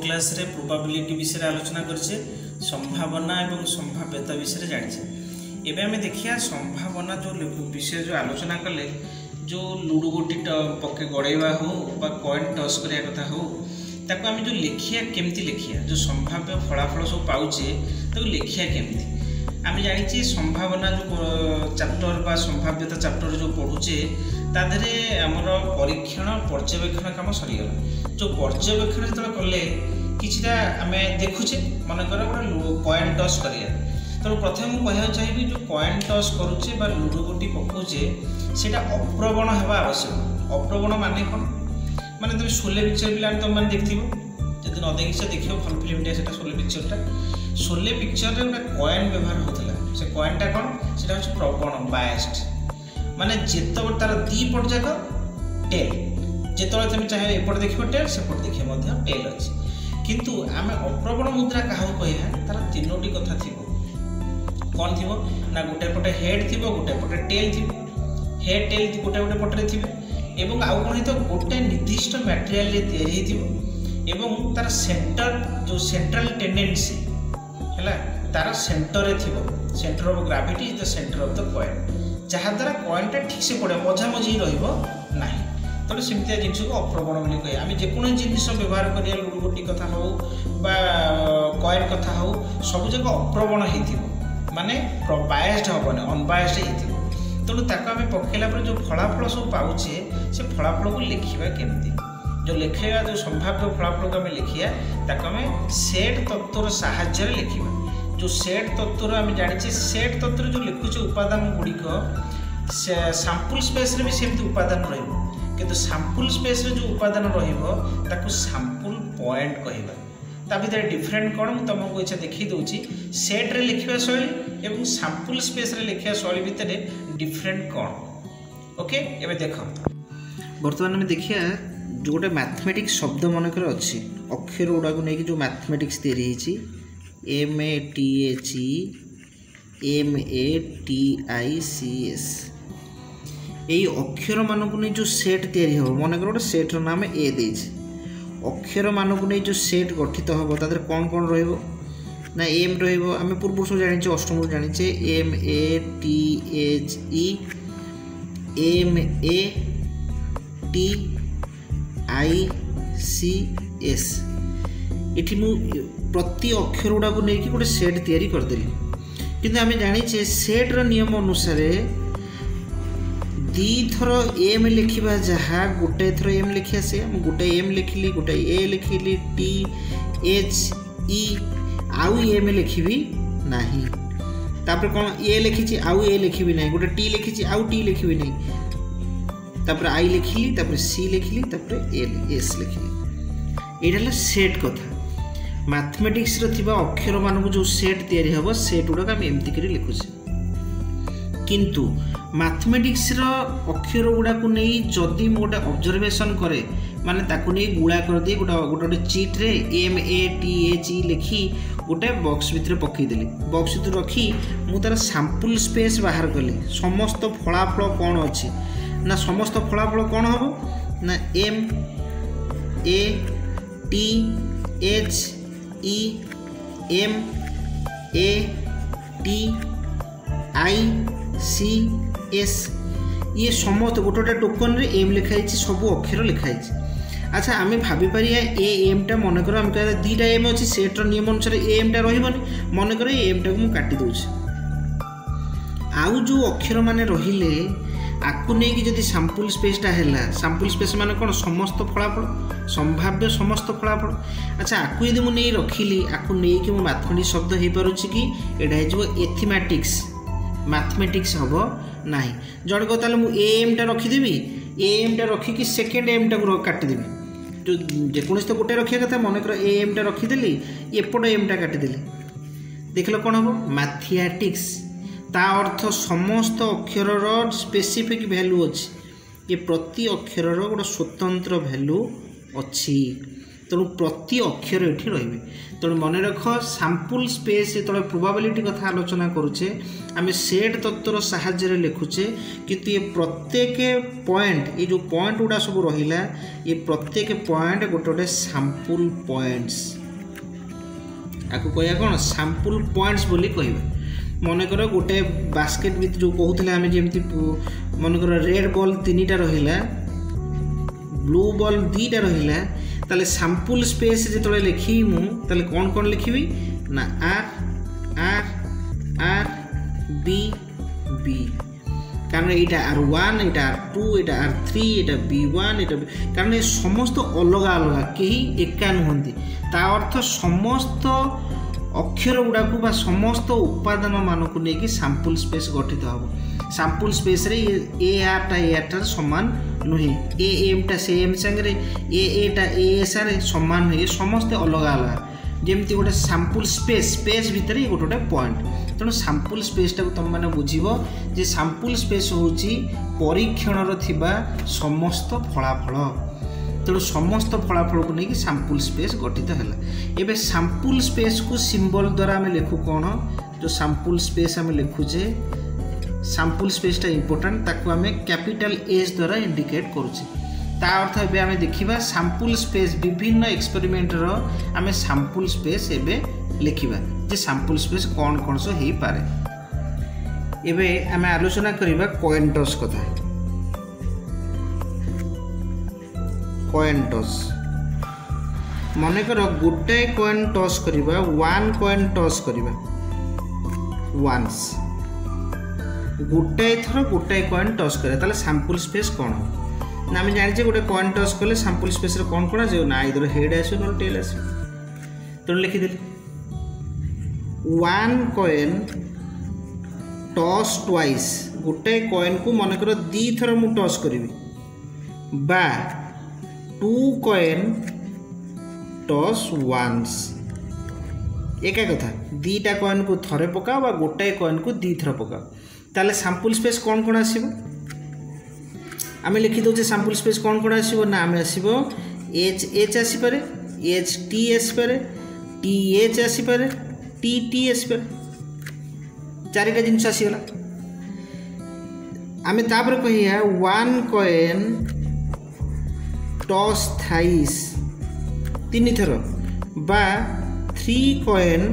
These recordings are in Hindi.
क्लास रे प्रोबेबिलिटी विषय आलोचना करछे संभावना एवं संभाव्यता विषय जानिछे। एबे हमें देखिया संभावना जो विषय जो आलोचना कले जो लूडो गोटी पके गड़ेवा हो बा कॉइन टॉस करिया कथा हो ताको आम जो लिखिया केमती लिखिया जो संभाव्य फलाफल सब पाउचे ताको लिखिया केमती आम जानी संभावना जो चैप्टर बा संभाव्यता चैप्टर जो पढ़ुचे ताधरे आमर परीक्षण पर्यवेक्षण काम सरीगला। जो पर्यवेक्षण जो कले किछिटा आम देखुचे मनकर गोटे कॉइन टॉस करिया तो प्रथम मुझे कहना चाहिए जो कॉइन टॉस करुचे बा लूडो गोटी पकाउचे सेटा अप्रवण होगा आवश्यक। अप्रवण माने कौन माने तुम शोले पिक्चर पिला तुम मैंने देखो जब न देखी देख भल फिल्मटा से शोले पिक्चरटा शोले पिक्चर गोटे कॉइन व्यवहार होता से कॉइनटा कौन से प्रवण बायस्ड माने जिते तार दी पट जाक टेल जिते तुम चाहे एपट देख टेल सेपट देखिए टेल अच्छी किंतु आम अप्रवण मुद्रा क्या कह तार तीनोटी कथा थी कौन थी ना गोटे पटे हेड थी गोटे पटे टेल थी हेड टेल गोटे गोटे पटे थी एवं आउ कौन तो गोटे निर्दिष्ट मटेरियल एवं तार सेंटर जो सेंट्रल टेंडेंसी है तार centre centre of gravity is the centre of the coin जहाद्वारा कॉइनटा ठीक से पड़े मझा मझी रही तेणु सेमती जिनस को अप्रवण बोली कहे आम जेको जिन व्यवहार करिया लूडो गोटी कथा हो बा कॉइन कथा हो सब जाक अप्रवण हो माने बायस्ड हेनी अनबायस्ड हो तेणु ताको आम पकेला जो फलाफल सब पाचे से फलाफल को लिखा केमती जो लिखा जो संभाव्य फलाफल को आम लिखा ताको आम सेट तत्वर साहाय्य लिखा जो सेट तत्वर आम जाने सेट तत्व जो लिखुचे उपादान गुड़िक सैंपल स्पेस रे भी सेमती उपादान रहिबो सैंपल स्पेस रे जो उपादान रहिबो ताको सैंपल पॉइंट कहबा ता भीतर डिफरेंट कौन मुझे तुमको इच्छा देखी दूची सेट रे लिखा शैली एवं सैंपल स्पेस रे लिखा शैली भितर डिफरेंट कौन ओके एबे देख बर्तमान में देखिया जो गोटे मैथमेटिक्स शब्द मनकर अच्छी अक्षर गुड़ा को लेकिन जो मैथमेटिक्स तैयारी होती MATHEMATICS यही अक्षर मानक नहीं जो सेट तैयारी हम मनकर गोटे सेट्र नाम ए देछि अक्षर मानक नहीं जो सेट गठित हम तादर कौन कौन रहिबो ना एम रहिबो आम पूर्व सब जानिचे अष्टम जानिचे MATHEMATICS इठी मु प्रति अक्षर गुड़ा को लेकिन गोटे सेट तैयारी करदेली किंतु आम जानिचे सेट्र नियम अनुसार दी थर एम लिखा जहाँ गोटे थर एम लिखा से गोटे एम लिखिली गोटे ए लिखिली THE आउ एम लिखी ना तापर कौन ए लिखी आउ ए लिखी ना गोटे टी लिखी आउ टी लिखी ना तापर आई लिखिली तापर सी लिखिली तापर एस लिखिली यहाँ सेट कथा मैथमेटिक्स रो अक्षर मानक जो सेट तैयारी हम सेट गुड़ाक आम एमती कर लिखुचे किंतु मैथमेटिक्स रो अक्षर गुड़ा को नहीं जदि मु गोटे ऑब्जर्वेशन करे माने ताको नहीं गुड़ा कर दिए गोटे गोटे चीट रे MATHE लिखी गोटे बॉक्स भितर पकईदेली बॉक्स भितर रखी मु तार सैंपल स्पेस बाहर कली समस्त फलाफल कौन अच्छी ना समस्त फलाफल कौन हम ना MATHEMATICS ये समस्त गोटे गोटे टोकन रे एम लिखाई सब अक्षर लिखाई। अच्छा आम भाभी पार ए एमटा मनकर आम कह दीटा एम अच्छी सेट्र नियम अनुसार ए एमटा रही मनकर ए एमटा को काटी दूँ आउ जो अक्षर माने रहिले आपको नहीं कि सैंपल स्पेसटा है सैंपल स्पेस माने कौन समस्त फलाफल संभाव्य समस्त फलाफल। अच्छा आपको यदि मुझे नहीं रखिली आपको नहीं कि मैथमेटिक्स शब्द हो पारुछि कि एटा हो एथमेटिक्स मैथमेटिक्स हम ना जड़े कहता मुझे एमटा रखीदेवी एमटा रखिकी सेकेंड एमटा को काटिदेवी जो जेकोसी तो गोटे रखा कथा मनकर एमटा रखीदेली एपट एमटा काटिदेली देख लो कौन हम मैथमेटिक्स ता अर्थ समस्त अक्षर स्पेसिफिक भैल्यू अच्छी ये प्रति अक्षर गोटे स्वतंत्र भैल्यू अच्छी तेणु प्रति अक्षर ये रही। तेणु मन रख सैंपल स्पेस जो प्रोबेबिलिटी कथा आलोचना करुचे आम सेट तत्वर साहाय्य लिखुचे किंतु ये प्रत्येक पॉइंट ये जो पॉइंट गुड़ा सब रहा ये प्रत्येक पॉइंट गोटे गोटे सैंपल पॉइंट्स आपको कह कौन सैंपल पॉइंट्स बोली कहबे। मनकर गोटे बास्केट विथ जो कहते आम जमी मनकर रेड बॉल 3टा रहा ब्लू बॉल 2टा रहा ताले सैंपल स्पेस जो लिखी मुझे कौन कौन लिखी ना R R R B B कारण यहाँ R1 यहाँ R2 यहाँ R3 यहाँ B1 यहाँ कारण ये समस्त अलग अलग कहीं एका नुहति ता अर्थ समस्त अक्षर गुड़ाक बा समस्त उपादान मानक नहीं सैंपल स्पेस गठित हम। सैंपल स्पेस रे ए आरटा सामान नुहे ए एमटा से एम सांगे एटा एस आर सामान नुहे समस्ते अलग अलग जमती गोटे सैंपल स्पेस भितर गोटे गोटे पॉइंट। तेणु सैंपल स्पेसटा तुम मैंने बुझब जे सैंपल स्पेस होची परीक्षण थिबा समस्त फलाफल। तेणु समस्त फलाफल को लेकिन सैंपल स्पेस गठित है। एबे सैंपल स्पेस को सिंबल द्वारा आम लिखु कौन जो सैंपल स्पेस आम लिखुचे सैंपल स्पेसटा इंपोर्टेंट ताकू आम कैपिटल एस द्वारा इंडिकेट करुचे। ता अर्थ एबे आम देखिबा सैंपल स्पेस विभिन्न एक्सपेरिमेंटर आम सैंपल स्पेस एबे लिखिबा जे सैंपल स्पेस कौन कौन सो हेई पारे। एबे आम आलोचना करिबा कॉइन टॉस कथा। कॉइन टॉस मन कर गोटे कॉइन टॉस करिबा 1 कॉइन टॉस करिबा वंस गोटे थर गोटे कॉइन टॉस करे ताले सैंपल स्पेस कौन ना आम जाने गोटे कॉइन टॉस कले सैंपल स्पेस कौन कौन आसो ना इधर हेड आसो ना टेल आसो। तेणु लिखिदेली 1 कॉइन टॉस ट्वाइस गोटे कॉइन को मन कर 2 थर मु टॉस करी बा 2 कॉइन टॉस वंस एका कथा 2टा कॉइन को थरे पकाओ बा गोटे कॉइन को 2 थर पकाओ ताले सैंपल स्पेस कौन कौन आसीबो आम लिखि दौचे सैंपल स्पेस कौन कौन आसीबो ना आम आसीबो एच एच आसी पारे एच टी आसी पारे टी एच आसी पारे टी टी आसी पारे 4टा जिनस आसीगला। आम तापर कहिया 1 कॉइन टॉस थाइस 3 थर बा 3 कॉइन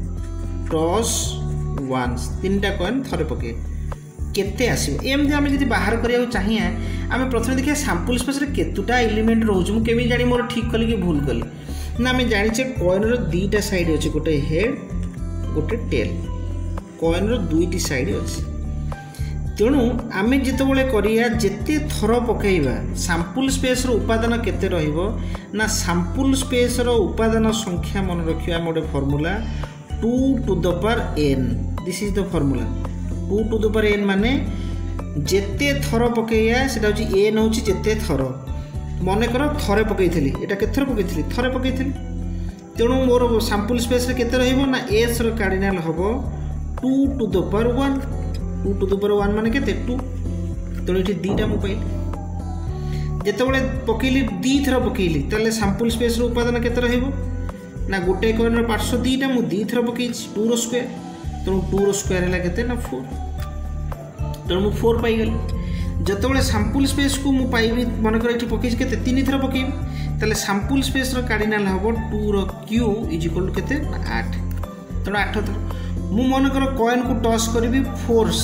टॉस वंस 3टा कॉइन थरे पके केते आसीबो एमती आम जब बाहर करिया चाहिए आम प्रथम देखिए सैंपल स्पेस केतुटा एलिमेंट रोज मुझे जानी मोर ठीक कली कि भूल कली ना आम जाने कॉइन रो 2टा साइड अच्छे गोटे हेड गोटे टेल कॉइन रो 2टी साइड अच्छे। तेणु आम जिते करिया जेते थर पकेइबा सैंपल स्पेस रो उपादान केते रहिबो ना सैंपल स्पेस रो उपादान संख्या मन रखिया गोटे formula 2 to the power n this is the formula 2 to the power n माने जेते थर पकेया सेटा होची n होची जेते थर मन कर थरे पकेइथिली एटा के थर पकेइथिली थरे पकेइथिली। तेणु मोर सैंपल स्पेस रे केते रहिबो ना s रो कार्डिनल हबो 2 to the power 1 2 to the power 1 माने केते 2। तेणु एठी 2टा मु पाइली जेतेबेले पकेइली 2 थर पकेइली ताले सैंपल स्पेस रो उपादान केते रहिबो ना गोटे कॉइन रो पार्श्व 2टा मु 2 थर पकेइछि 2 रो स्क्वायर तेणु 2 रो स्क्वायर हैला केते ना 4 तेणु मु 4 पाई गली। जितेबाला सैंपल स्पेस को मु पाइबी मनकर ये पकई के 3 थर पकेबी ताले सैंपल स्पेस रो कार्डिनल हम 2 रो क्यू इज इक्वल टू केते 8 तेणु 8 थर मु मनकर कॉइन को टॉस करी फोर्स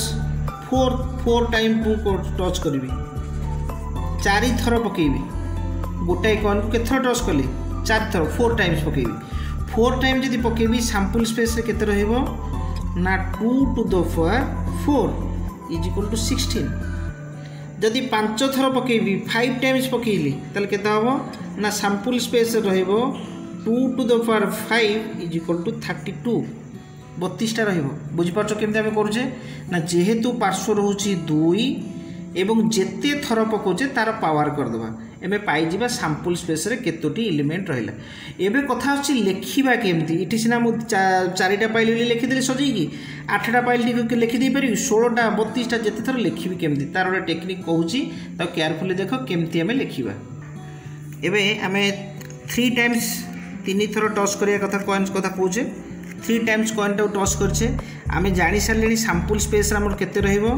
4 टाइम 2 को टॉस करी 4 थर पकेबी गोटाए कॉइन को केथर टॉस कली 4 थर 4 टाइम्स पकेबी 4 टाइम जदि पकेबी सैंपल स्पेस रे केते रहइबो ना 2 to the power 4 is equal to 16। जदि 5 थर पकेबी 5 टाइम्स पकेइली ताले केते हबो ना सैंपल स्पेस रहिबो 2 to the power 5 is equal to 32 32टा रहिबो। बुझि पाछो केमते हम करूचे ना जेहेतु पार्श्व रहउची 2 एवं जेते थर पकोचे तार पावर कर दबा एबे पाई जिबा सैंपल स्पेस रे केतोटी एलिमेंट रहिला। एबे कथा होची लेखिबा केमती इठी सिना मु 4टा पाइली लिखि देली सजई की 8टा पाइली के लिखि दे पारि 16टा 32टा जेते थर लिखिबी केमती तार टेक्निक कहूची त केयरफुली देखो केमती हमें लिखिबा। एबे हमें 3 टाइम्स 3 थर टच करिया कथा कॉइन्स कथा कहूचे 3 टाइम्स कॉइन टाउ टच करछे आमे जानि सारलेनी सैंपल स्पेस हमर केते रहइबो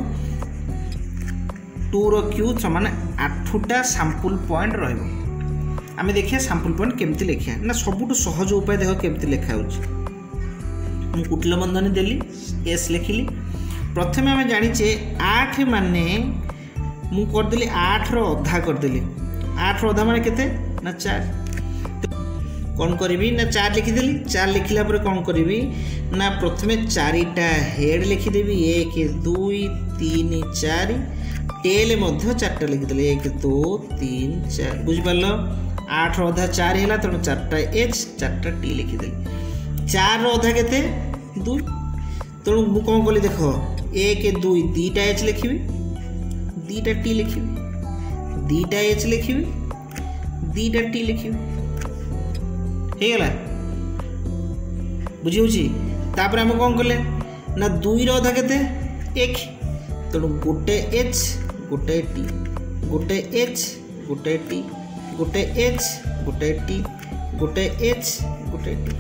2 रो क्यू समान 8टा सैंपल पॉइंट रहइबो आमे देखिया सैंपल पॉइंट केमति लेखिया ना सबुटु सहज उपाय देखो केमति लेखा होची मु कुटिल बंधनी देली एस लिखिली प्रथमे आमे जानिचे 8 माने मु कर देली 8 रो अधा कर देली 8 रो अधा माने केते ना 4 कौन करी ना 4 लिखिदेली 4 लिखला पर कौन करी ना प्रथमे 4टा हेड लिखिदेवी 1 2 3 4 टेल मध्य 4टा लिखिदेली 1 2 3 4 बुझी पारलो 8 रो अधा 4 हैला त 4टा एच 4टा टी लिखिदेली 4 रो अधा केते 2 तेणु मु कौन कली देख 1 2 2टा एच लिखिबी 2टा टी लिखिबी 2टा एच लिखिबी 2टा टी लिखिबी हे गला बुझी होची तापर हम कौन कले ना 2 रो अधा केते 1 तेणु गोटे एच गोटे टी गोटे एच गोटे टी गोटे एच गोटे टी गोटे एच गोटे टी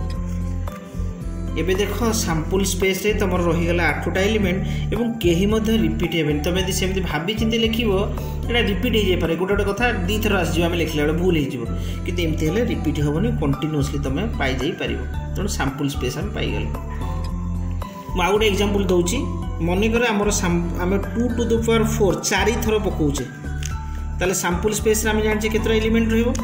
एबे देखो सैंपल स्पेस रे तमर रही गला 8टा एलिमेंट एवं केही मध्ये रिपीट हेबेन तमे यदि सेमति भाबी चिंते लिखिबो एटा रिपीट हे जे पारे गोटे गोटे कथा दी थर आस जिवो हम लिखला बेले भूल हे जिवो किंतु एमति हेले रिपीट होबनी कंटीन्यूअसली तमे पाई जाई परिबो तण सैंपल स्पेस हम पाई गेल म आउट एग्जांपल दउची मने करे हमर हम 2 टू द पावर 4 4 थर पकोउचे ताले सैंपल स्पेस रे हम जानचे केतरा एलिमेंट रहइबो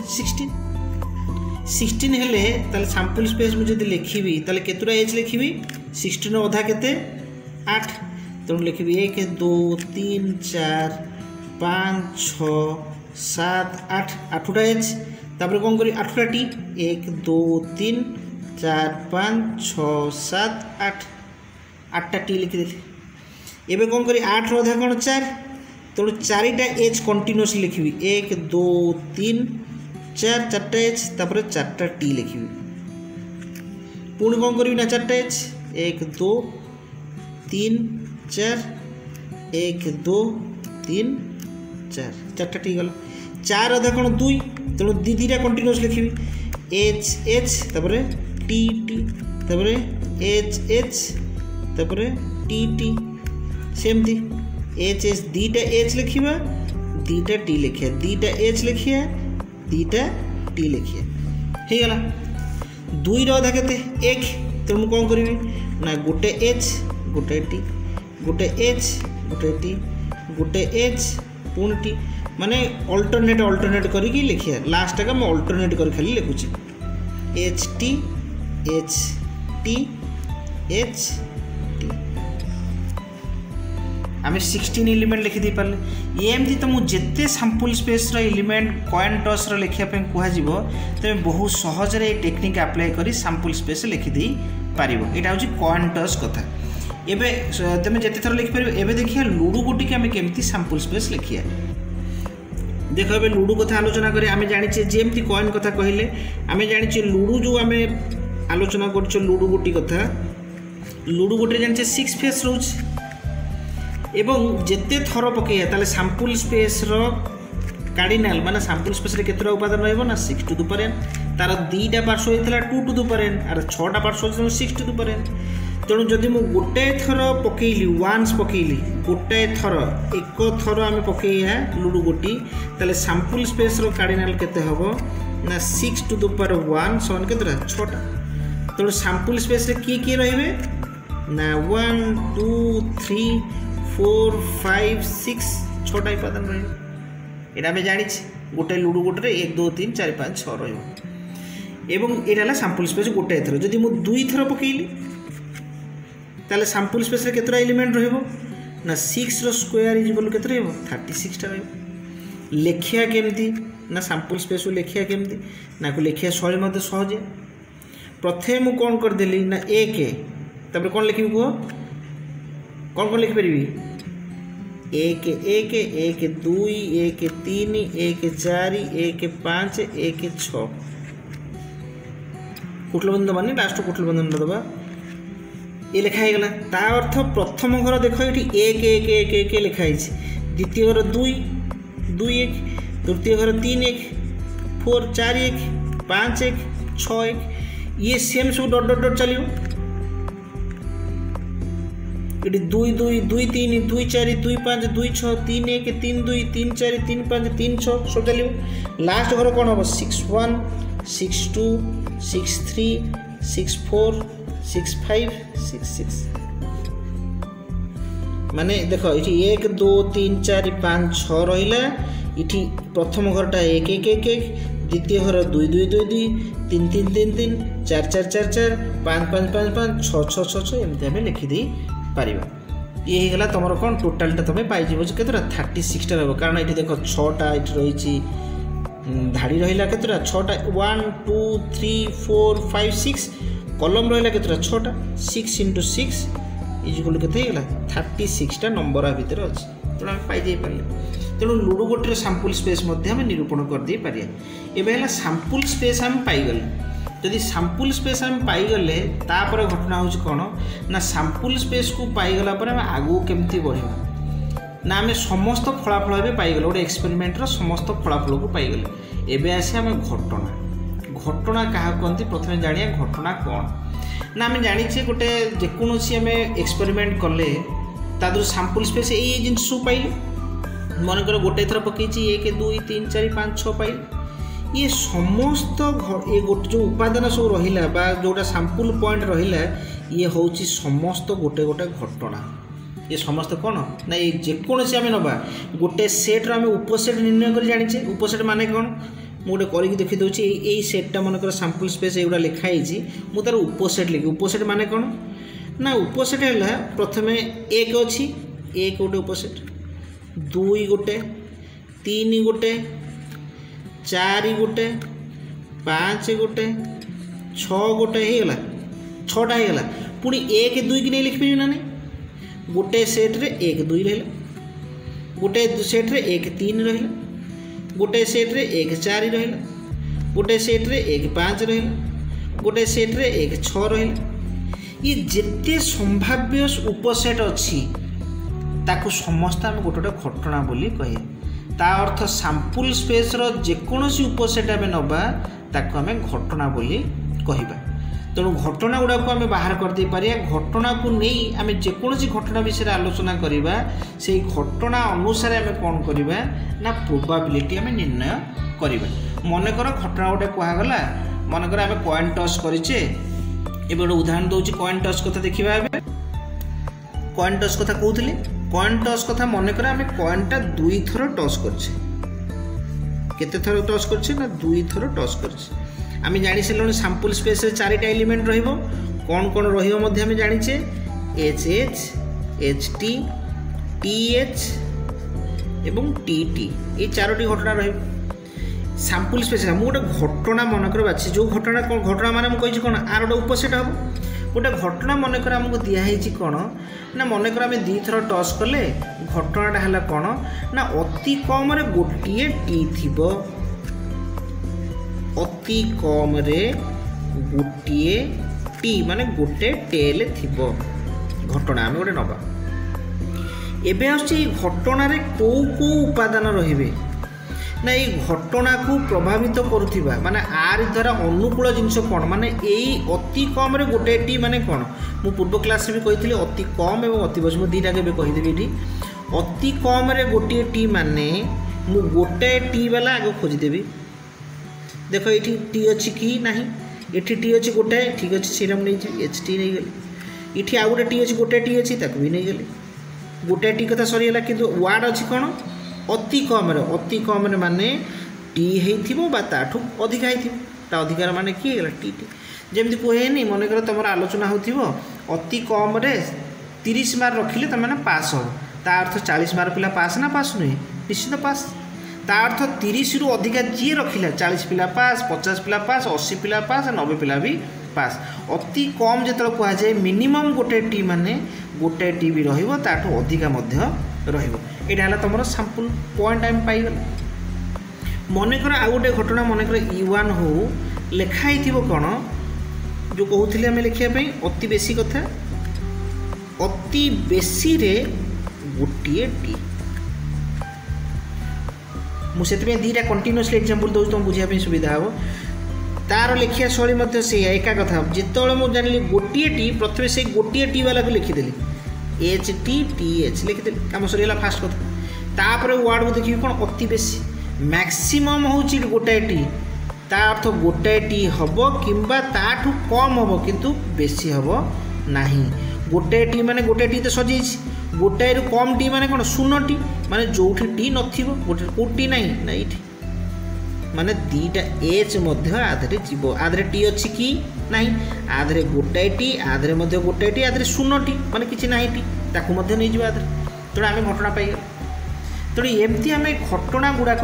16 हेले ताले सैंपल स्पेस में जदि लिखिबी ताले केतरा एच लिखिबी 16 रो अधा केते 8 तण लिखिबी 1 2 3 4 5 6 7 8 8टा एच तापर कोन करी 8टा टी 1 2 3 4 5 6 7 8 8टा टी लिखि देली एबे कोन करी 8 रो अधा कोन 4 तण 4टा एच कंटीन्यूअसली लिखिबी 1 2 3 4 4टा एच तापर 4टा टी लिखिबी पुणी कौन करी ना 4टा एच 1 2 3 4 1 2 3 4 4टा टी गला 4 अधा कौन 2 तेणु दीटा कंटीन्यूअस लिखिबी एच एच तापर टी टी तापर एच एच तापर टी टी सेमती एच एच दीटा एच लिखिबा दीटा टी लिखिया दीटा एच लिखिया 2टा टी लिखिए हे गला 2 रो अधा केते 1 तेणु कौन करी ना गोटे एच गोटे टी गोटे एच गोटे टी गोटे एच पुणी टी माने अल्टरनेट करी लिखिए लास्ट का मैं अल्टरनेट कर खाली लिखुची एच टी एच टी आम 16 एलिमेंट लिखि दे पारे एमती तो मुझे sample space element coin toss लिखापी कह तेज बहुत सहज टेक्निक अप्लाई कर सैंपल स्पेस लिखिदे पार यहाँ हूँ कॉइन टॉस कथा एबे तुम जिते थर लिखिपर एबे देखिए लुडो गोटी के आम केमती सैंपल स्पेस लिखिया देख ए लुडो कथा आलोचना करें आम जाचे जमी कॉइन कथा कहले आम जाचे लुडो जो आम आलोचना कर लुडो गोटी कथा लुडो गोटे जाने 6 फेस रोचे एवं जेते थर पकईया ताले सैंपल स्पेस रो कार्डिनाल माने सैंपल स्पेस रे केतरा उपादान रहइबो ना 6 टू द पावर n तार 2टा पार्श्व हेतला 2 टू द पावर n आर 6टा पार्श्व हेतला 6 टू द पावर n तेणु जदि मु गोटे थर पकईली वन्स पकईली गोटे थर एक थर आम पकईया लुडो गोटी ताले सैंपल स्पेस रो कार्डिनाल केते हबो ना 6 टू द पावर 1 समान केतरा 6टा तेणु सैंपल स्पेस रे की रहिबे ना 1 2 3 4 5 6 6टा उपादान रही आम जानी गोटे लुडो गोटे 1 2 3 4 5 6 रही सैंपल स्पेस गोटे थर जदि मु 2 थर पकईली ताले सैंपल स्पेस रे केतरा एलिमेंट रहिबो ना 6 रो स्क्वायर इज इक्वल केते रहिबो 36 टा रहिबो लेखिया केमती ना सैंपल स्पेस को लेखिया केमती ना को लेखिया शैली मते सहज प्रथमे मु कोन कर देली ना 1 तबरे कोन लिखिबी को कोन लिखि परिबी 1 1 1 2 1 3 1 4 1 5 1 6 कुटल बंधन माने लास्ट कुटल बंधन दबा ये लिखा है गला ता अर्थ प्रथम घर देख ये 1 1 1 1 लिखा है द्वितीय घर 2 2 1 तृतीय घर 3 1 4 4 1 5 1 6 1 ये सेम सब डट डट डट चलो ये 2 2 2 3 2 4 2 5 2 6 3 1 3 2 3 4 3 5 3 6 सब चलो लास्ट घर कौन हम 6 1 6 2 6 3 6 4 6 5 6 6 माने देखो ये 1 2 3 4 5 6 रहा ये प्रथम घरटा 1 1 1 1 द्वितीय घर 2 2 2 2 3 3 3 3 4 4 4 4 5 5 5 5 6 6 6 6 एमती आम लिखिदे पार ये होगा तुम कौन टोटालटा तुम पाइज के 36टा रहा कारण ये देख 6टा ये रही धाड़ी रहा के 6टा 1 2 3 4 5 6 कलम रहा के 6टा 6 × 6 इजिकल के 36टा नंबर आ भितर अच्छे तेणु आम पाई पारे तेणु लुडो गोटे सैंपल स्पेस निरूपण करदे पारे एवं सैंपल स्पेस आम पाईगले जदि सैंपल स्पेस आम पाईगले तापर घटना हूँ कौन ना सैंपल स्पेस को पाईगला आम आगू केमती बढ़ा ना आम समस्त फलाफल भी पाईगले गोटे एक्सपेरिमेंटर समस्त फलाफल को पाईगले एवं आसे आम घटना घटना क्या कहते प्रथम जानिया घटना कौन ना आम जाचे गोटे जेकोसी आम एक्सपेरिमेंट कले तादर सैंपल स्पेस ये जिन सब पाइले मनकर गोटे थर पकई 1 2 3 4 5 6 पाइले ये समस्त ये गोटे जो उपादान सब रहा जोटा सैंपल पॉइंट रहा ये हूँ समस्त गोटे गोटे घटना ये समस्त कौन ना ये जेकोसी आम नवा गोटे सेट्र आम उपसेट निर्णय कर जाचे उपसेट माने कौन मुझे करके देखी दूसरी यही सेट्टा मनकर सैंपल स्पेस ये लिखाई मुझे तार उपसेट लिखी उपसेट माने कौन ना उपसेट है प्रथम 1 अच्छी 1 गोटे उपसेट 2 गोटे 3 गोटे 4 गोटे 5 गोटे 6 गोटे होगा 6टा होगा पुणी 1 2 की नहीं लिखिपारे ना नहीं गोटे सेट्रे 1 2 रहा गोटे सेट्रे 1 3 रहा गोटे सेट्रे 1 4 रहा गोटे सेट्रे 1 5 रहा गोटे सेट्रे 1 6 रहा ये जिते संभाव्य उपसेट अच्छी ताकू समस्त आम गोटे गोटे घटना बोली कहे ता अर्थ सैंपल स्पेस रो जेकोसी उपसेट आम नवा ताकू आम घटना बोली कहबा तेणु घटना गुड़ा को आम बाहर करदे पारे घटना को नहीं आम जेकोसी घटना विषय आलोचना करवा से घटना अनुसार आम कौन करवा ना प्रोबाबिलिटी आम निर्णय करवा मनकर घटना गोटे कहगला मनकर आम कॉइन टॉस करेचे ए गोटे उदाहरण दूसरी कॉइन टॉस कथा देखा कॉइन टॉस कथा कहते कॉइन टॉस कथा मनकर आम कॉइनटा 2 थर टॉस करछे केते थर टॉस करछे ना 2 थर टॉस करछे आम जानी सारे सैंपल स्पेस 4टा एलिमेंट रहिबो कौन कौन रहिबो मध्ये आम जानिचे H H H T T H एवं टी टी ये 4टी घटना रहिबो सैंपल स्पेस मुझे घटना मनकर बाछी जो घटना कौन घटना माने मुझे कौन आर गोटे उपसेट हम गोटे घटना मनकर आमको दिखाई कौन ना मनकर आम 2 थर टॉस कले घटनाटा है कौन ना अति कम गोटे टी थी अति कम गोटे टी माने गोटे टेल थी घटना आम गोटे नवा एवं घटन कौ कौ उपादान रे ना ये घटना को प्रभावित करुवा माने आर द्वारा अनुकूल जिनस कौन माने यही अति कम गोटे टी माने कौन मु पूर्व क्लास में कही अति कम और अति बेसी मुझे 2टा के कहीदेवी ये अति कम गोटे टी माने मु गोटे टी वाला आगे खोजदेवी देख ये टी अच्छी कि ना ये टी अच्छी गोटे ठीक अच्छे सीरा मुझे एच टी नहीं गली ये आउ गोटे टी अच्छी गोटे टी अच्छी ताकू भी नहीं गली गोटे टी कथा सरीगला कि वार्ड अच्छी कौन अति कम माने टी होठू अधिका होता अधिकार माने किए गला टी टी जमी कहेनी मनकर तुम आलोचना हो अति कम 30 मार्क रखिले तुम मैंने पास हो ता अर्थ 40 मार्क पिला पास ना पास नुहे निश्चित पास ता अर्थ 30 रु अधिका जी रखिला 40 पिला पास 50 पिला पास 80 पिला पास 90 पिला भी पास अति कम जो कहुए मिनिमम गोटे टी माने गोटे टी भी रठू अधिका यहाँ तुम सैंपल पॉइंट आम पाइगल मनकर आउ गोटे घटना मनकर E1 हो लिखाई कौन जो कहते आम लिखापी अति बेसी कथा अति बेसी रे गोटे टी मुझे 2टा कंटिन्यूअसली एग्जांपल दूसरी तुम बुझापी सुविधा हे तार लिखिया शैली मध्य से एका कथा जिते मुझे जानी गोटे टी प्रथम से गोटे टी वाला को लिखिदेली एच टी टी एच लिखिदेली कम सरीगला फास्ट कथा तापर वार्ड को देखिए कौन अति बेसी मैक्सिमम हूँ गोटाए टी ता अर्थ गोटाए टी हम किंबा ताठू कम हम किंतु बेसी हम नहीं गोटाए टी माने गोटाए टी तो सजे गोटाए रु कम टी माने कौन शून्य टी माने जो टी नथिबो गोटे को टी नहीं ना ये माने दीटा एच मध्य आधे जीव आधे टी अच्छी कि नहीं आधे गोटाए टी आधे गोटाए टी आधे शून्य टी माने किसी ना टी ताकू मध्य नहीं जीव आधे तेणु आम घटना पाई तेणु एमती आम घटना गुड़ाक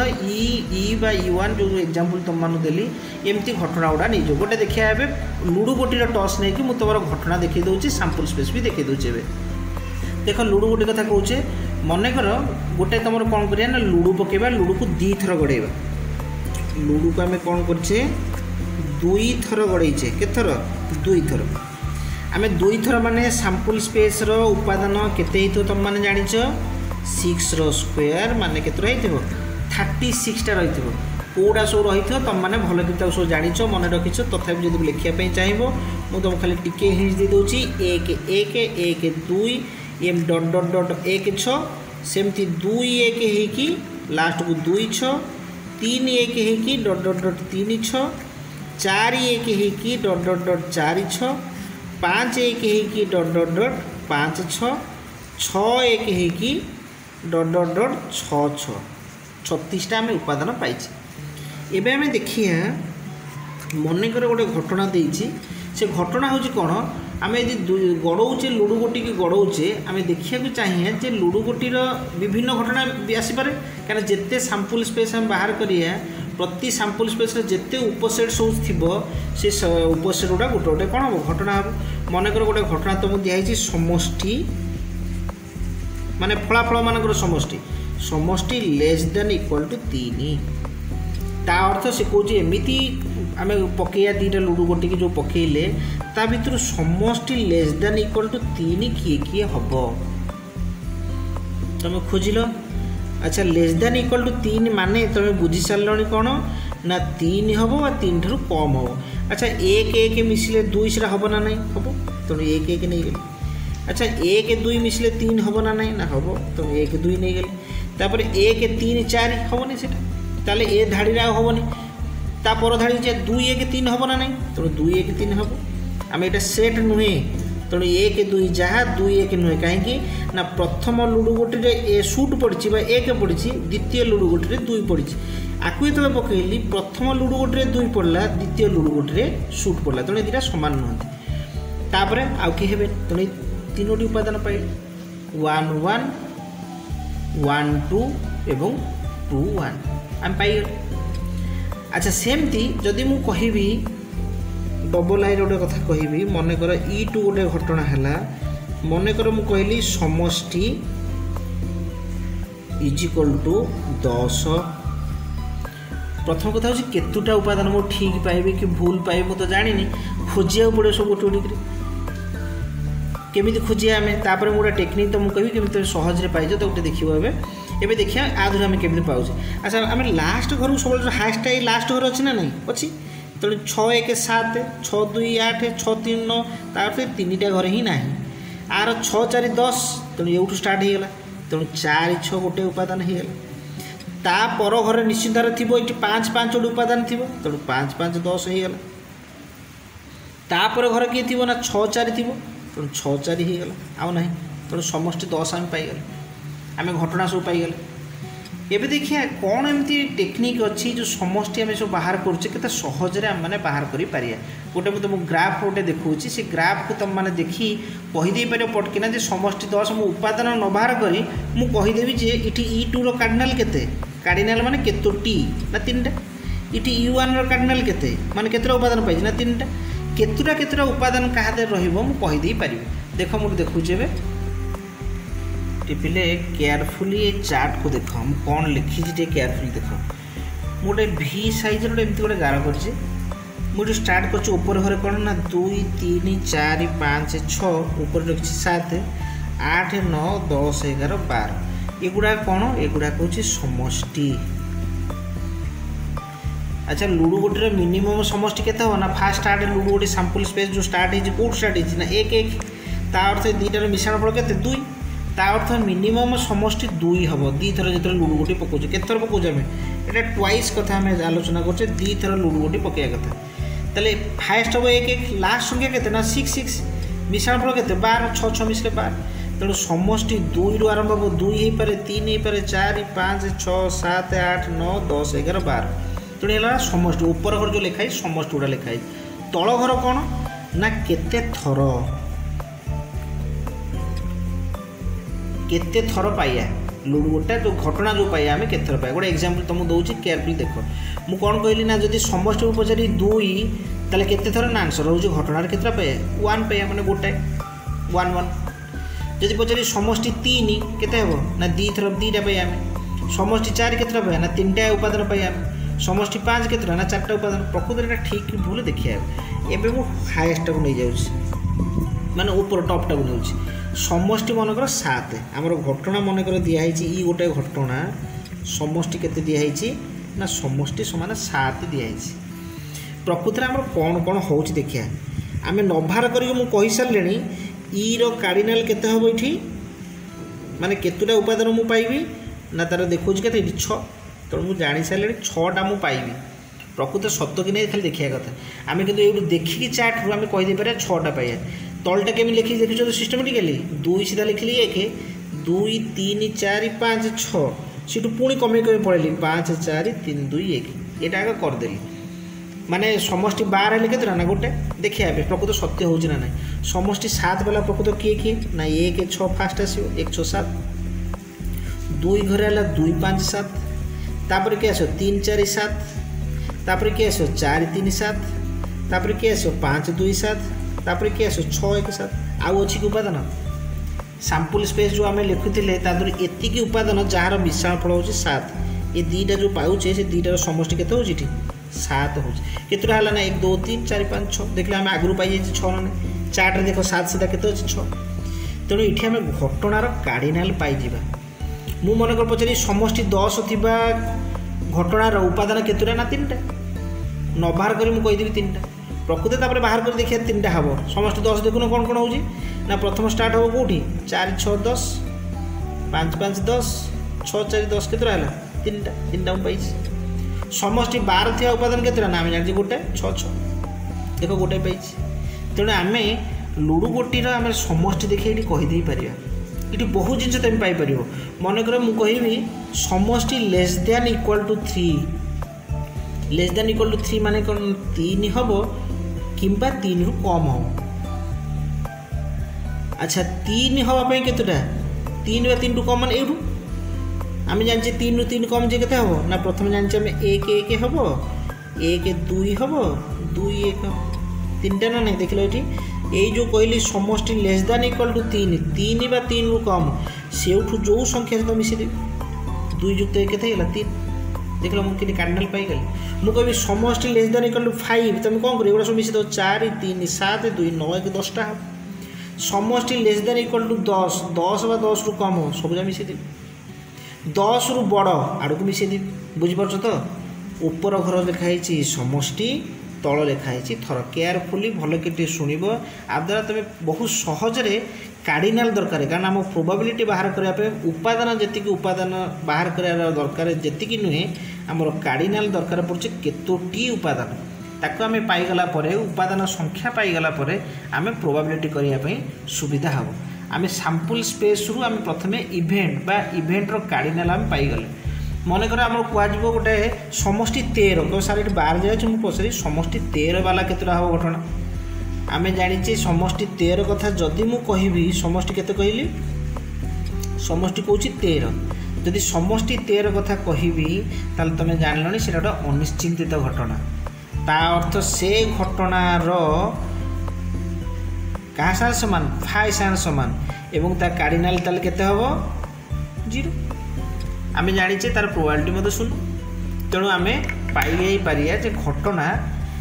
ई1 जो एग्जांपल तुम मानु देली एमती घटना गुड़ा नहीं जो गोटे देखिए एवं लुडु गोटीर टस नहीं कि मुझे तुम घटना देखी दूसरी सैंपल स्पेस भी देखी दूचे देख लुडु गोटी कथा कहे मनकर गोटे तुम कौन करिया ना लुडु पकेबा लुडु को दी थर गड़ेबा लुडु को आम कौन करछे दुई थर गड़ेचे के थर दुई थर आम दुई थर माने सैंपल स्पेस रो उपादान केते हितो तुम माने जानिछ 6 रो स्क्वायर माने केते रहिथिबो 36 टा रहिथिबो कोडा सो रहिथिबो तुम माने भलो कि सो जानिछ मन रखिछ तथापि जदि लिखिया पई चाहिबो मु तुम खाली टिके हिंट दे दोची 1 1 1 2 एम डॉट डॉट डॉट 1 6 सेमती 2 1 हे कि लास्ट को 2 6 3 1 हे कि डॉट डॉट डॉट 3 6 4 1 हे कि डॉट डॉट डॉट 4 6 5 1 हे कि डॉट डॉट डॉट 5 6 6 1 हे कि डॉट डॉट डॉट 6 6 36 टा आम उपादान पाई एवं आम देखिए मनकर गोटे घटना देती से घटना हूँ कौन आम यदि गड़ौचे लुडु गोटी की गड़ौचे आम देखा चाहिए जे लुडु गोटीर विभिन्न घटना आसपे क्या जिते सैंपल स्पेस आम बाहर करिया प्रति सैंपल स्पेस जिते उपसेट सब थी से उपसेट गुड़ा गोटे गोटे कौन हम घटना हम मनकर गोटे घटना तुमको दिखाई समष्टि माने फलाफल मानकर समष्टि समष्टि लेस देन इक्वल टू 3 ता अर्थ से कौन एमती आम पकईया दीटा लुडु गोटी की जो पकईले ता भर समष्टि लेस देन इक्वल टू 3 किए किए हम तुम खोजिल अच्छा लेस देन इक्वल टू 3 माने तुम बुझी सारे कौन ना 3 हम 3 ठार कम हम अच्छा 1 1 मिसिले 2 से हम ना नहीं हम तेणु 1 1 नहीं गले अच्छा 1 2 मिसिले 3 हम ना नहीं ना हम तेणु 1 2 नहीं गले तापर 1 3 4 हेनी से ताले ए धाड़ी हेनी तापर धाड़ी 2 1 3 हम ना नहीं तेणु 2 1 3 हम आम यहाँ सेट नुहे तेणु 1 2 जहाँ 2 1 नुहे कहीं ना प्रथम लुडु गोटी ए सुट पड़ी 1 पड़ी द्वितीय लुडु गोटी 2 पड़ी आपको जो पकईली प्रथम लुडु गोटी 2 पड़ा द्वितीय लुडु गोटी सुट पड़ा तेणु दुटा सामान नुहति तापर आउ किए हे तेणु 3टी उपादान पाइले 1 1 1 2 एवं 2 1 आम पाई अच्छा सेमती जदि मु कहिबी डबल आई गोटे कथा कहि मनकर ई2 गोटे घटना है मनकर मु कहली समष्टि इज इक्वल टू 10 प्रथम कथा हूँ केतुटा उपादान मु ठीक पाइबी कि भूल पाइबी मुझे तो जानी खोजिया पड़े सब गोटे गोटे केमी खोजिया आम तापर गोटे टेक्निक तो मुझे कह तुम सहजरे पाइज तो गोटे देखिए एवं देखिए आधुरी आम केमी पाचे अच्छा आम लास्ट घर सब हाएस्ट लास्ट घर अच्छी ना नहीं अच्छी तेणु 6 1 7 6 2 8 6 3 9 तार 3टा घर ही ना आर 6 4 10 तेणु ये स्टार्ट हो गला तेणु 4 6 गोटे उपादान हो गला तापर घर निश्चित थी ये 5 5 गोटे उपादान थी तेणु 5 5 10 हो गला तापर घर किए थी ना 6 4 थी तेणु 6 4 हो गला आउ ना तेणु समष्टि 10 आम पाईगले आम घटना सब पाईगले एबे देखिए कौन एमती टेक्निक अच्छी जो समष्टि आम सब बाहर करुचे केते सहजरे आम मैंने बाहर करि पारिया गोटे तुम ग्राफ गोटे देखुची से ग्राफ को तुम मैंने देखी कहीदे पार पटकिना जे समष्टि 10 मु उपादान न बाहर करी मु कहीदेवी जे इटी ई2 रो कार्डिनाल केते कार्डिनाल माने केतोटी ना 3टा इटी ई1 रो कार्डिनाल केते माने केतरा उपादान पाइछ ना 3टा केतुरा उपादान क्या रहिबो मु कहीदे पारिबी देख मु देखुचे बे टिपिले केयरफुली ये चार्ट को देख हम कौन लिखी केयरफुली देख गोटे भी साइज गोटे एमती गोटे गार कर मुझे स्टार्ट कर घरे कौन ना 2 3 4 5 6 ऊपर रखी 7 8 9 10 11 12 एगुड़ा कौन एगुड़ा हूँ समष्टि अच्छा लुडु गोटी मिनिमम समष्टि केते हो ना फास्ट स्टार्ट लुडु गोटी सैंपल स्पेस जो स्टार्ट है कौट स्टार्ट है ना 1 1 ता अर्थ दुईटार मिश्रण फल केते 2 ता अर्थ मिनिमम समष्टि 2 हम 2 थर जो लुडु गोटी पकाउे के थर पकाउे आम एटा ट्वाइस कथा आम आलोचना करछे 2 थर लुडु गोटी पकाइया कथा ताले फास्ट हम 1 1 लास्ट संख्या केते ना 6 6 मिश्रण फल केते 12 6 6 मिसले 12 तेणु समष्टि 2 रु आरंभ हो 2 हो पारे 3 हो पारे 4 5 6 7 8 9 10 11 12 तेणु है समष्टि ऊपर घर जो लिखाई समष्टि गुड़ा लिखाई तल घर कौन ना केते थर पाइया लुडु गोटा जो घटना जो पाइया आम के थर पाइया गोटे एग्जांपल तुमको दूसरी केयरफुली देख मुझे कौन कहली ना जब समष्टि पचारि 2 ताले केते थर ना आंसर रोज घटना केतटा पाइया 1 पाइया मैंने गोटाए 1 1 जदि पचारि समष्टि 3 केते हेबो ना 2 थर 2टा पाइया आम समष्टि 4 केतटा पाइया ना 3टा उपादान पाइया समष्टि 5 केतटा ना 4टा उपादान प्रकृति में ठीक कि भूल देखिए एवं मुझे हाएस्ट को नहीं जाऊँ माने ऊपर टॉपटा को नहीं समष्टि मनकर 7 आमर घटना मनकर दिखाई ई गोटे घटना समष्टि केते दिखाई ना समष्टि समान 7 दिखाई प्रकृति में आम कौन कौन हो देखिए आम नभार करके कही सारे ई रो कार्डिनाल केते हम ये माने केतुटा उपादान मु पाइबी ना तार देखो के 6 तो मुझे जानी सारे 6टा मुझे पाइबी प्रकृत सत्य कि नहीं खाली देखिया कथा आम कि ये देखिकी चार्ट रू आम कहीदे पारे 6टा पाइया तलटा केमी लिखी देखिए तो सिस्टमेटिकली 2 सीधा लिखली 1 2 3 4 5 6 सीटू पुणी कमे कमे पड़ेली 5 4 3 2 1 यहाँ आगे करदेली माने समष्टि 12 हेल्ले के ना गोटे देखिए प्रकृत सत्य हो ना समष्टि 7 वाला प्रकृत किए किए ना 1 6 फास्ट आसो 1 6 7 2 घरे 2 5 7 तापर किए आस 3 4 7 तापर किए आस 4 3 7 तापर किए आस 5 2 7 तापर किए आस 6 1 7 आउ अच्छी कि उपादान सैंपल स्पेस जो आम लिखुले तादर एतिकी उपादान जार मिश्रण फल हो 7 ये 2टा जो पाऊे से 2टार समष्टि केते होची 7 हो केतटा है ना 1 2 3 4 5 6 देखले आम आगु पाई 6 ना चार्ट देख 7 सीधा केते 6 तेणु ये आम घटनार कार्डिनाल पाई मु मनकर पचारि समष्टि 10 थिबा घटनार उपादान केतुटा ना 3टा न बाहर करी मु कहीदेवी 3टा प्रकृति तापर बाहर कर देखिए 3टा हम समष्टि 10 देखुन कौन कौन हो ना प्रथम स्टार्ट हम कौटी 4 6 10 5 5 10 6 4 10 केतटा है 3टा पाई समष्टि 12 थी उपादान केतटा ना आम जानी गोटे 6 6 देख गोटे पाई तेणु आम लुडु गोटीर आम समष्टि देखिए ये कहीदे पार ये बहुत जिन तुम पाइपर मनकर मुझे कहबी समष्टि less than equal to 3 less than equal to 3 माने कौन 3 हम कि 3 रु कम हम अच्छा 3 हाँपाई केतटा 3 बा 3 रु कम मान यू आम जाने 3 रु 3 कम जे के हम ना प्रथम जाने आम 1 1 हम 1 2 हम 2 1 3टा ना नहीं देख लो ये यही जो कहली समष्टि लेस दैन इक्वाल टू 3 3 बा 3 रु कम से जो संख्या सहित मिसेदेवी 2 युक्त 1 के 3 देख लो मुझे कार्डिनाल पाईगली मुझे कहबी समष्टि लेस दैन इक्वाल टू 5 तुम कौन कर सब मिसेद 4 3 7 2 9 1 10टा हम समष्टि लेस दैन इक्वाल टू 10 10 बा 10 रु कम सब मिसेदेवी 10 रु बड़ आड़ को मिसेदेवी बुझीपार तो ऊपर घर लिखाई समष्टि तल लिखाई थर केयरफुली भल के शुणव आ द्वारा तुम बहुत सहजरे कार्डिनाल दरकार कारण आम प्रोबाबिलिटी बाहर करने उपादान जी उपादान बाहर कर दरकार जी नुहे आमर कार्डिनाल दरकार पड़े केतोटी उपादान ताको आम पाईगला उपादान संख्या पाईगला आम प्रोबाबिलिटी करने सुविधा हम आम सैंपल स्पेस रु आम प्रथमे इवेंट बा इवेंटर कार्डिनाल आम पाईगले मनकर आम कह गोटे समष्टि 13 कह सारे बाहर जाए मुझे पचारि समष्टि 13 वाला केतटा हम घटना आम जाचे समष्टि 13 कथा जदि मु कहबी समष्टि केते कहली समष्टि कौच 13 जदि समष्टि 13 कथा कहबी ताल तुम जानल से अनिश्चिंत घटना ता अर्थ से घटनार क्या सार सामान फाइ सार सामान एवं ता कार्डिनाल ताल केते हम 0 आम जाचे तार प्रोबाबिलिटी मत शुन तेणु आम पाई पारिया जे घटना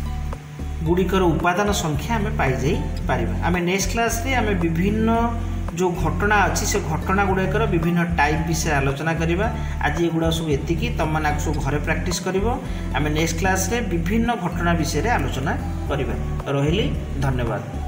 गुड़िकर उपादान संख्या आम पाई पारिबा आम नेक्स्ट क्लास रे आम विभिन्न जो घटना अच्छी से घटना गुड़ाकर विभिन्न टाइप विषय आलोचना करवा। आज एगुड़ा सब एतिकी तुम मैंने सब घरे प्रैक्टिस कर आम नेक्स्ट क्लास रे विभिन्न घटना विषय आलोचना करवा। रही धन्यवाद।